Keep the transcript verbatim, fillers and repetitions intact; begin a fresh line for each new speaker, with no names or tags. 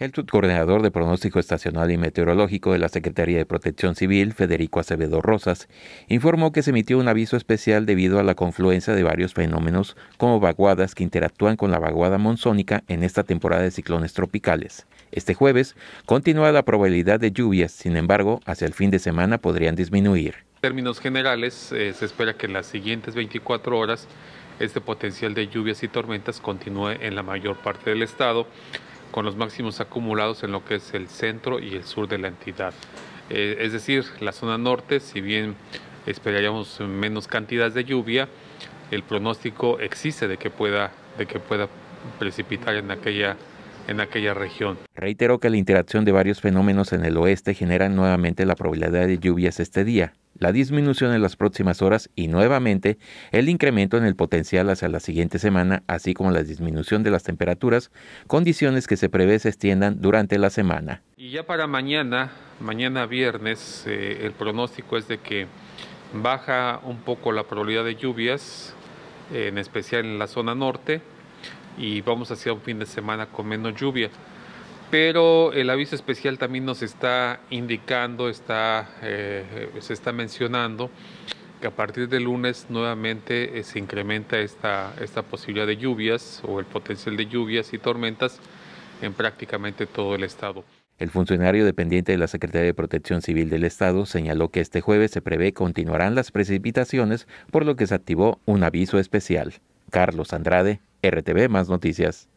El subcoordinador de pronóstico estacional y meteorológico de la Secretaría de Protección Civil, Federico Acevedo Rosas, informó que se emitió un aviso especial debido a la confluencia de varios fenómenos como vaguadas que interactúan con la vaguada monzónica en esta temporada de ciclones tropicales. Este jueves continúa la probabilidad de lluvias, sin embargo, hacia el fin de semana podrían disminuir.
En términos generales, eh, se espera que en las siguientes veinticuatro horas este potencial de lluvias y tormentas continúe en la mayor parte del estado, con los máximos acumulados en lo que es el centro y el sur de la entidad. Eh, es decir, la zona norte, si bien esperaríamos menos cantidades de lluvia, el pronóstico existe de que pueda, de que pueda precipitar en aquella, en aquella región.
Reiteró que la interacción de varios fenómenos en el oeste genera nuevamente la probabilidad de lluvias este día, la disminución en las próximas horas y nuevamente el incremento en el potencial hacia la siguiente semana, así como la disminución de las temperaturas, condiciones que se prevé se extiendan durante la semana.
Y ya para mañana, mañana viernes, eh, el pronóstico es de que baja un poco la probabilidad de lluvias, eh, en especial en la zona norte, y vamos hacia un fin de semana con menos lluvia. Pero el aviso especial también nos está indicando, está, eh, se está mencionando que a partir del lunes nuevamente eh, se incrementa esta, esta posibilidad de lluvias o el potencial de lluvias y tormentas en prácticamente todo el estado.
El funcionario dependiente de la Secretaría de Protección Civil del Estado señaló que este jueves se prevé continuarán las precipitaciones, por lo que se activó un aviso especial. Carlos Andrade, R T V Más Noticias.